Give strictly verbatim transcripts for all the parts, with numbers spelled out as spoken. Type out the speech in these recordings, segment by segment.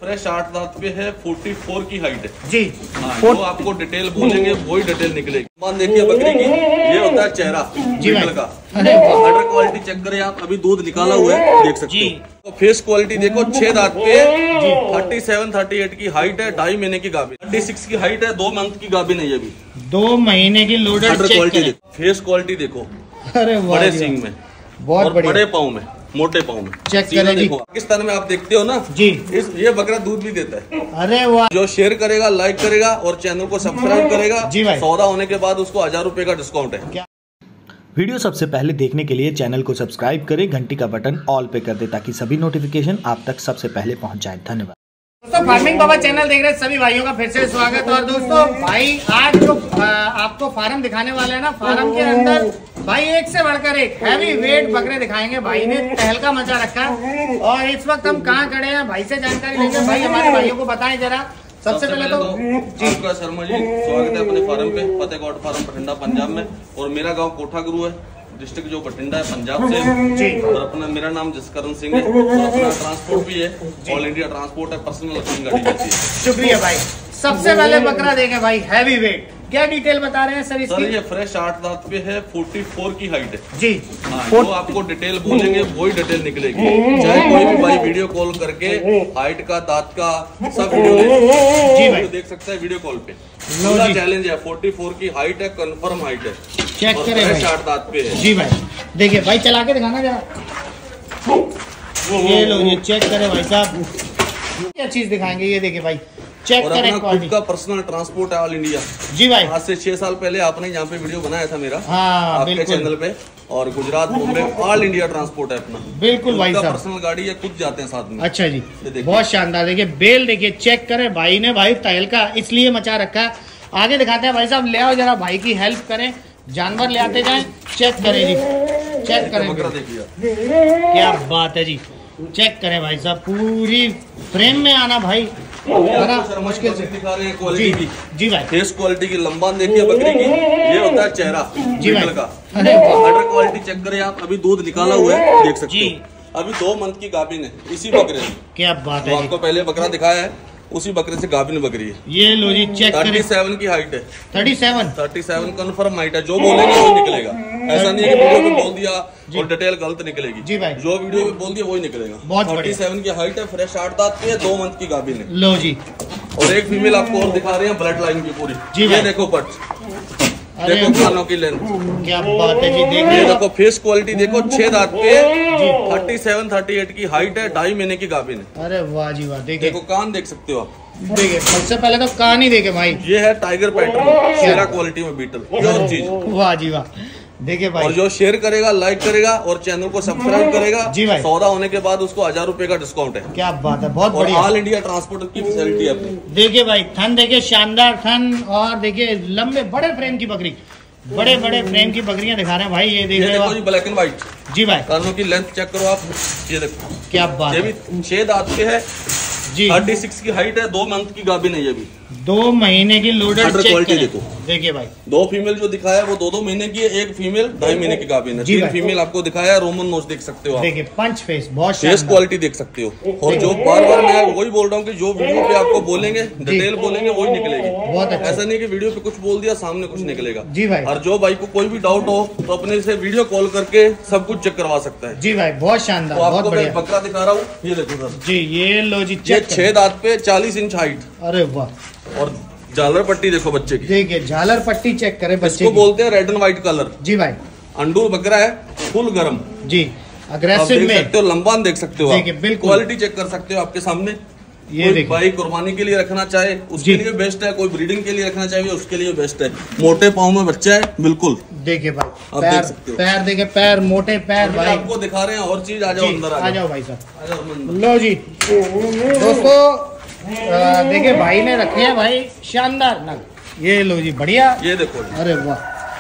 Fresh आठ दांत पे है, चौवालीस की हाइट है जी। हाँ, जो आपको डिटेल बोलेंगे वही डिटेल निकलेगी। मान देखिए बकरी की, ये होता है चेहरा बीटल का। अडर क्वालिटी चेक करें आप, अभी दूध निकाला हुआ है देख सकते हो। तो फेस क्वालिटी देखो, छह दांत पे सैंतीस अड़तीस की हाइट है, ढाई महीने की गाभिन, छत्तीस की हाइट है, दो मंथ की गाभिन है ये भी, दो महीने की loaded check quality. Face quality देखो, अरे बड़े सींग में, बहुत बड़े पाँव में, मोटे पाँव में चेक करें जी। पाकिस्तान में आप देखते हो ना जी, इस ये बकरा दूध भी देता है। अरे वाह। जो शेयर करेगा, लाइक करेगा और चैनल को सब्सक्राइब करेगा जी भाई, सौदा होने के बाद उसको हजार रुपए का डिस्काउंट है। वीडियो सबसे पहले देखने के लिए चैनल को सब्सक्राइब करें, घंटी का बटन ऑल पे कर दे ताकि सभी नोटिफिकेशन आप तक सबसे पहले पहुंच जाए। धन्यवाद दोस्तों, फार्मिंग बाबा चैनल देख रहे सभी भाइयों का फिर से स्वागत। और दोस्तों भाई आज जो आपको फार्म दिखाने वाले हैं ना, फार्म के अंदर भाई एक से बढ़कर एक हैवी वेट बकरे दिखाएंगे। भाई ने तहलका मचा रखा है और इस वक्त हम कहाँ खड़े हैं, भाई से जानकारी लेंगे। भाई हमारे भाइयों को बताएं जरा। सबसे पहले तो जी शर्मा जी, स्वागत है अपने फार्म पे, फतेहगढ़ फार्म बठिंडा पंजाब में। और मेरा गाँव कोठा गुरु है, डिस्ट्रिक्ट जो बठिंडा है पंजाब से जी। और अपना मेरा नाम जसकरण सिंह है और अपना ट्रांसपोर्ट भी है, ऑल इंडिया ट्रांसपोर्ट है, पर्सनल अपनी गाड़ी जाती है। शुक्रिया भाई। सबसे पहले बकरा देंगे भाई, हैवी वेट, क्या डिटेल बता रहे हैं सर इसकी? सर ये फ्रेश आठ दांत पे है, चौवालीस की हाइट है जी। हाँ, जो आपको डिटेल बोलेंगे वही डिटेल निकलेगी। चाहे कोई भी भाई वीडियो कॉल करके हाइट का, दांत का सब वीडियो जी भाई देख सकता है वीडियो कॉल पे। पूरा चैलेंज है, चौवालीस की हाइट है, कंफर्म हाइट है, चेक करें भाई, आठ दांत पे है जी भाई। देखिए भाई, चला के दिखाना जरा, ये लो ये चेक करें भाई साहब, क्या चीज दिखाएंगे ये देखिए भाई, चेक और करें। खुद का पर्सनल ट्रांसपोर्ट है ऑल इंडिया जी भाई। आज से छह साल पहले आपने यहाँ पे वीडियो बनाया था मेरा, हाँ, आपके चैनल पे। और Gujarat, Bombay, all India transport है अपना, बिल्कुल भाई साहब, पर्सनल गाड़ी है, खुद जाते हैं साथ में। अच्छा जी, बहुत शानदार। देखिए बेल, देखिए चेक करें, भाई ने भाई तहलका इसलिए मचा रखा है। आगे दिखाते हैं भाई साहब, ले आओ जरा, भाई की हेल्प करें, जानवर ले आते जाए। चेक करें जी, चेक करें, क्या बात है जी, चेक करें भाई साहब, पूरी फ्रेम में आना भाई मुश्किल से दिखा रहे हैं क्वालिटी की जी भाई। फेस क्वालिटी की, लंबान देखिए बकरी की, ये होता है चेहरा जी भाई का। अडर क्वालिटी चेक करें आप, अभी दूध निकाला हुआ है देख सकते हो, अभी दो मंथ की गाभिन है इसी बकरे से। क्या बात है, आपको पहले बकरा दिखाया है, उसी बकरे से गाभिन बकरी है। ये लो जी, चेक करें, सैंतीस की हाइट है, सैंतीस सैंतीस कंफर्म हाइट है। जो बोलेंगे वो निकलेगा, ऐसा नहीं है कि वीडियो में बोल दिया और डिटेल गलत निकलेगी जी भाई। जो वीडियो में बोल दिया वही निकलेगा। सैंतीस की हाइट है, फ्रेश आठ दांत की है, दो मंथ की गाभिन है। लो जी, और एक फीमेल आपको और दिखा रहे हैं, ब्लड लाइन की पूरी जी। ये देखो पट, देखो कानों की लेंथ, क्या बात है जी। देखिए देखो फेस क्वालिटी देखो, छह दांत पे सैंतीस अड़तीस की हाइट है, ढाई महीने की गाभिन है। अरे वाह जी वाह। देखिए देखो कान देख सकते हो आप, देखिए सबसे पहले तो कान ही देखे भाई, ये है टाइगर पैटर्न, शेरा क्वालिटी में बीटल, प्योर चीज। वाह जी वाह, देखिए भाई। और जो शेयर करेगा, लाइक करेगा और चैनल को सब्सक्राइब करेगा जी भाई, सौदा होने के बाद उसको हजार रुपए का डिस्काउंट है। क्या बात है, बहुत बढ़िया। ऑल इंडिया ट्रांसपोर्ट की फैसिलिटी है अपनी। देखिए भाई, थन देखिए, शानदार थन, और देखिए लंबे बड़े फ्रेम की बकरी, बड़े बड़े फ्रेम की बकरियां दिखा रहे हैं भाई। ये देख रहे हो, ब्लैक एंड व्हाइट जी भाई। कानों की लेंथ चेक करो आप, ये देखो क्या बात, ये भी छह दांत के है जी, छत्तीस की हाइट है, दो मंथ की गाभिन है, ये भी दो महीने की लोडेड चेक क्वालिटी देखो। देखिए भाई, दो फीमेल जो दिखाया है वो दो दो महीने की है, एक फीमेल ढाई महीने की गाभिन है। तीन फीमेल आपको दिखाया है, रोमन नोज देख सकते हो आप, देखिए पंच फेस, बहुत फेस क्वालिटी देख सकते हो। और जो बार बार मैं वही बोल रहा हूँ कि जो वीडियो पे आपको बोलेंगे, डिटेल बोलेंगे वही निकलेगी। बहुत अच्छा, ऐसा नहीं कि वीडियो पे कुछ बोल दिया सामने कुछ निकलेगा जी भाई। और जो भाई को कोई भी डाउट हो तो अपने से वीडियो कॉल करके सब कुछ चेक करवा सकता है जी भाई। बहुत शानदार, तो आपको मैं बकरा दिखा रहा हूँ, ये देखो सर जी, ये लो जी, छह दांत पे चालीस इंच हाइट। अरे वाह। और झालर पट्टी देखो बच्चे की, देखिए झालर पट्टी चेक करें बच्चे को बोलते हैं रेड एंड व्हाइट कलर जी भाई। अंडूर बकरा है, फुल गरम जी, अग्रेसिव में देख सकते हो, लंबान देख सकते हो आप, बिल्कुल क्वालिटी चेक कर सकते हो आपके सामने। ये देखिए भाई कुर्बानी के लिए रखना चाहे उसके लिए बेस्ट है, कोई ब्रीडिंग के लिए रखना चाहिए उसके लिए बेस्ट है। मोटे पाँव में बच्चा है बिल्कुल, देखिए भाई आप देख सकते हो, पैर देखे, पैर मोटे पैर भाई, आपको दिखा रहे हैं और चीज। आ जाओ अंदर, आ जाओ भाई साहब, लो जी दोस्तों। देखिए भाई ने रखे हैं भाई शानदार नग, ये लो जी बढ़िया, ये देखो। अरे वाह,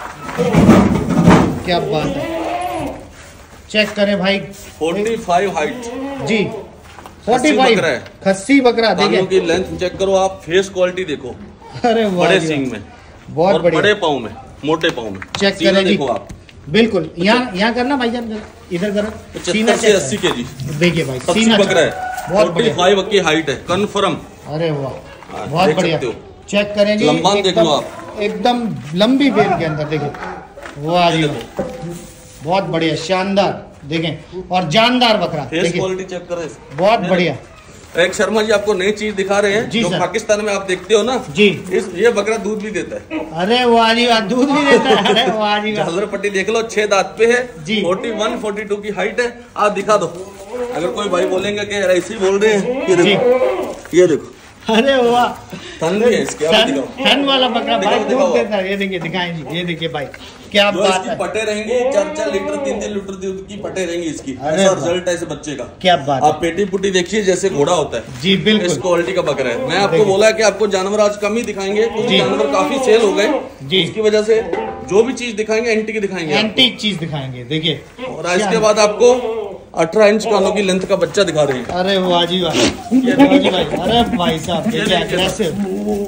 क्या बात है, चेक करें भाई, पैंतालीस हाइट जी, पैंतालीस खस्सी बकरा। देखिए की लेंथ चेक करो आप, फेस क्वालिटी देखो, अरे वाह, बड़े सींग में, बहुत बड़े पाँव में, मोटे पाँव में, चेक करें देखो आप, बिल्कुल। यहाँ यहाँ करना भाईजान, इधर करो। सीना से अस्सी के जी देखिए भाई, सीना बकरा है, बहुत बढ़िया की हाइट है, कन्फर्म। अरे वाह, बहुत बढ़िया। चेक करें जी, लंबा देख लो आप, एकदम लंबी बेल के अंदर देखिए। वाह जी, बहुत बढ़िया, शानदार। देखें, और जानदार बकरा, क्वालिटी चेक करें, बहुत बढ़िया। एक शर्मा जी आपको नई चीज दिखा रहे हैं जो पाकिस्तान में आप देखते हो ना जी, इस ये बकरा दूध भी देता है। अरे वाह जी वाह, दूध भी देता है। अरे वाह जी, झालर पट्टी देख लो, छह दांत पे है जी, इकतालीस, बयालीस की हाइट है। आप दिखा दो, अगर कोई भाई बोलेंगे कि ऐसे ही बोल रहे हैं, ये देखो, ये देखो, अरे वाह, थन भी है इसके, थन वाला बकरा भाई दूध देता है। ये देखिए, दिखाएं जी, ये देखिए भाई, क्या बात है। पटे रहेंगे चार चार लीटर, तीन तीन लीटर दूध की पटे रहेंगी इसकी। ऐसा रिजल्ट है इस बच्चे का, क्या बात। आप पेटी पुटी देखिए जैसे घोड़ा होता है जी, बिल्कुल इस क्वालिटी का बकरा है। मैं आपको बोला कि आपको जानवर आज कम ही दिखाएंगे, क्योंकि जानवर काफी सेल हो गए जी, इसकी वजह से जो भी चीज दिखाएंगे एंटीक दिखाएंगे, एंटीक चीज दिखाएंगे। देखिए, और इसके बाद आपको अठारह इंच कानों की लेंथ का बच्चा दिखा रहे हैं। अरे वाह जी वाह, अरे भाई साहब, देखिए एग्रेसिव,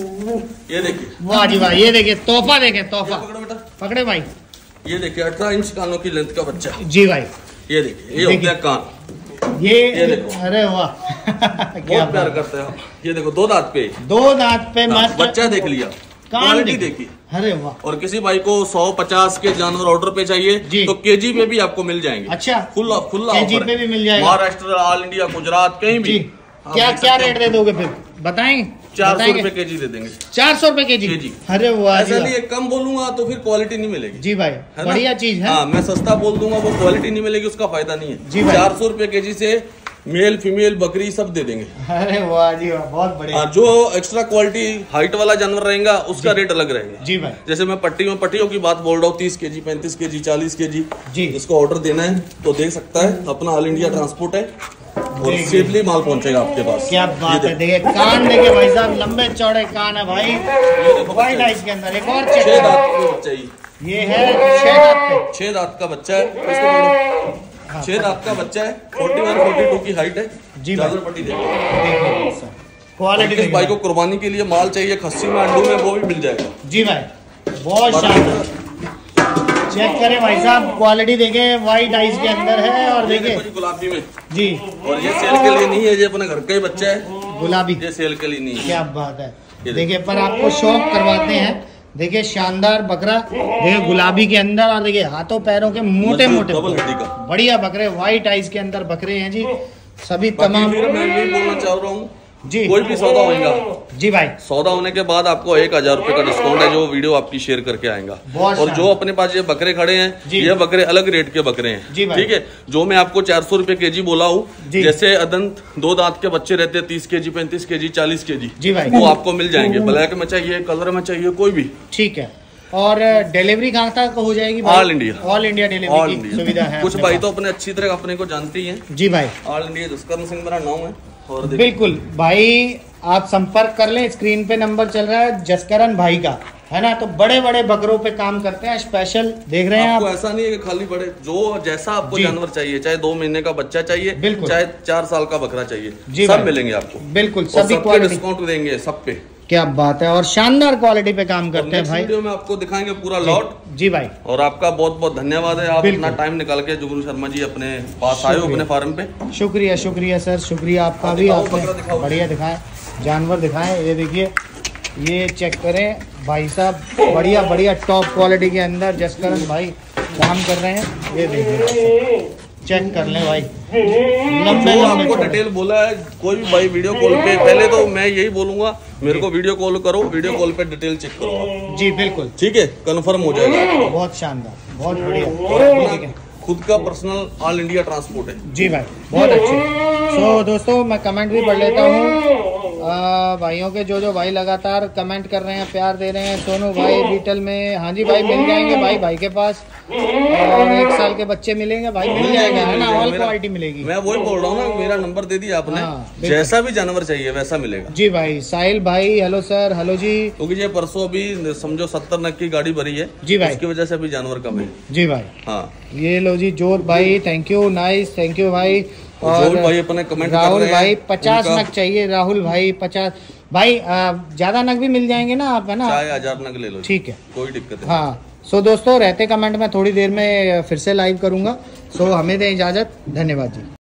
ये देखिए, वाह जी वाह, ये देखिए तोहफा, देखे तोहफा, पकड़े भाई, ये देखिए अठारह इंच कानों की लेंथ का बच्चा जी भाई। ये देखिए, ये हो गया कान, ये ये देखो, अरे वाह, क्या प्यार करते हैं। ये देखो, दो दांत पे, दो दांत पे बच्चा देख लिया, क्वालिटी देखी। अरे वाह। और किसी भाई को सौ पचास के जानवर ऑर्डर पे चाहिए तो केजी पे भी आपको मिल जाएंगे। अच्छा, खुला खुला केजी पे भी मिल जाएगा, महाराष्ट्र, ऑल इंडिया, गुजरात, कहीं भी। क्या क्या रेट दे दोगे फिर, बताएंगे? चार सौ रुपए के जी दे देंगे। चार सौ रुपए के जी जी। अरे वाह, ऐसा नहीं, कम बोलूंगा तो फिर क्वालिटी नहीं मिलेगी जी भाई, बढ़िया चीज है। हाँ, मैं सस्ता बोल दूंगा, वो क्वालिटी नहीं मिलेगी, उसका फायदा नहीं है जी। चार सौ रुपए के जी से मेल फीमेल बकरी सब दे देंगे। अरे वाह जी वाह, बहुत बढ़िया। जो एक्स्ट्रा क्वालिटी हाइट वाला जानवर रहेगा उसका रेट अलग रहेगा जी भाई। जैसे मैं पट्टी में पट्टियों की बात बोल रहा हूँ, तीस के जी, पैंतीस के जी, चालीस के जी जी, इसको ऑर्डर देना है तो देख सकता है, अपना ऑल इंडिया ट्रांसपोर्ट है और सेफली माल पहुंचेगा आपके पास। क्या बात है, देखिए कान, देखिए भाई साहब, लंबे चौड़े कान है भाई, व्हाइट आइज के अंदर। एक और छह दांत का बच्चा, ये है छह दांत पे, छह दांत का बच्चा है, छह दांत का बच्चा है, इकतालीस, बयालीस की हाइट है जी। पट्टी देखिए, क्वालिटी। इस भाई को कुर्बानी के लिए माल चाहिए, खस्सी में, अंडू में, वो भी मिल जाएगा जी भाई। बहुत शानदार, चेक करें भाई साहब, क्वालिटी देखें, व्हाइट आइज के अंदर है। और देखिए गुलाबी में जी, और ये सेल के लिए नहीं है, ये अपने घर का ही बच्चा है, गुलाबी, ये सेल के लिए नहीं है। क्या बात है, देखिए, पर आपको शौक करवाते हैं। देखिए शानदार बकरा, देखिए गुलाबी के अंदर, और देखिए हाथों पैरों के मोटे मोटे बढ़िया बकरे, व्हाइट आइज के अंदर बकरे हैं जी सभी। तमाम मैं ये बोलना चाह रहा हूँ जी, कोई भी सौदा होगा जी भाई, सौदा होने के बाद आपको एक हजार रुपए का डिस्काउंट है, जो वीडियो आपकी शेयर करके आएगा। और जो अपने पास ये बकरे खड़े हैं, ये बकरे अलग रेट के बकरे हैं, ठीक है। जो मैं आपको चार सौ रुपए के जी बोला हूँ, जैसे अदंत दो दांत के बच्चे रहते हैं, तीस के जी, पैंतीस के जी, चालीस के जी, वो आपको मिल जाएंगे। ब्लैक में चाहिए, कलर में चाहिए, कोई भी, ठीक है। और डिलीवरी कहाँ तक हो जाएगी? All India, all India delivery की सुविधा है। कुछ भाई तो अपने अच्छी तरह अपने को जानते ही हैं जी भाई। ऑल इंडिया जसकरण सिंह मेरा नाम है। और बिल्कुल भाई, आप संपर्क कर लें, स्क्रीन पे नंबर चल रहा है जसकरण भाई का, है ना। तो बड़े बड़े बकरों पे काम करते हैं, स्पेशल देख रहे हैं आप। ऐसा नहीं है कि खाली बड़े, जो जैसा आपको जानवर चाहिए, चाहे दो महीने का बच्चा चाहिए, बिल्कुल, चाहे चार साल का बकरा चाहिए, सब मिलेंगे आपको, बिल्कुल, सभी क्वालिटी डिस्काउंट देंगे सब पे। क्या बात है, और शानदार क्वालिटी पे काम करते हैं भाई। वीडियो में आपको दिखाएंगे पूरा लॉट जी भाई। और आपका बहुत बहुत धन्यवाद है, आप अपना टाइम निकाल के जुगनू शर्मा जी अपने पास आए हो, अपने फार्म पे। शुक्रिया शुक्रिया सर, शुक्रिया आपका भी। आपने बढ़िया दिखाएं, जानवर दिखाएं। ये देखिए, ये चेक करें भाई साहब, बढ़िया बढ़िया टॉप क्वालिटी के अंदर जसकरण भाई काम कर रहे हैं। ये देखिए, चेक कर लें भाई, लंबे आपको डिटेल बोला है। कोई भी भाई वीडियो कॉल पे, पहले तो मैं यही बोलूंगा, मेरे को वीडियो कॉल करो, वीडियो कॉल पे डिटेल चेक करो आप जी, बिल्कुल, ठीक है, कंफर्म हो जाएगा। बहुत शानदार, बहुत बढ़िया, खुद का पर्सनल ऑल इंडिया ट्रांसपोर्ट है जी भाई, बहुत अच्छे। सो so, दोस्तों मैं कमेंट भी पढ़ लेता हूँ भाइयों के, जो जो भाई लगातार कमेंट कर रहे हैं, प्यार दे रहे हैं। सोनू भाई बीटल में, हाँ जी भाई मिल जाएंगे भाई, भाई के पास। और एक साल के बच्चे मिलेंगे भाई, मिल जाएगा, है ना, ऑल क्वालिटी मिलेगी। मैं वही बोल रहा हूँ ना, मेरा नंबर दे दिया आपने, हाँ, जैसा भी जानवर चाहिए वैसा मिलेगा जी भाई। साहिल भाई, हेलो सर, हेलो जी। क्योंकि ये परसों अभी समझो सत्तर नग की गाड़ी भरी है जी भाई, इसकी वजह से अभी जानवर कम है जी भाई। हाँ, ये लो जी, जोर भाई, thank you, nice, thank you भाई। और भाई अपने कमेंट राहुल भाई, पचास नग चाहिए, राहुल भाई पचास भाई, ज्यादा नग भी मिल जाएंगे ना आप, है ना, चाहे हजार नग ले लो, ठीक है, कोई दिक्कत है। हाँ, सो दोस्तों रहते कमेंट में थोड़ी देर में फिर से लाइव करूँगा। सो हमें दें इजाज़त, धन्यवाद जी।